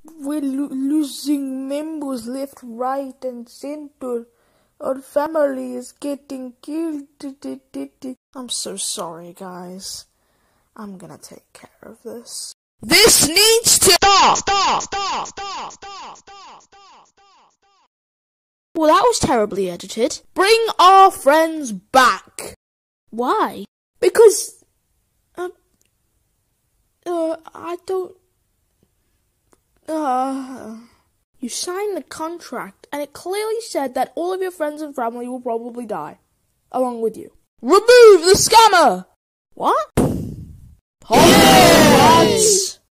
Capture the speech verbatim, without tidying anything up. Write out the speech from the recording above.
We're lo losing members left, right, and center. Our family is getting killed. I'm so sorry, guys. I'm gonna take care of this. This needs to stop! Stop! Stop! Stop! Stop! Stop! Stop! Stop! Well, that was terribly edited. Bring our friends back! Why? Because... Uh, uh, I don't... Uh... You signed the contract, and it clearly said that all of your friends and family will probably die. Along with you. Remove the scammer! What? Yes!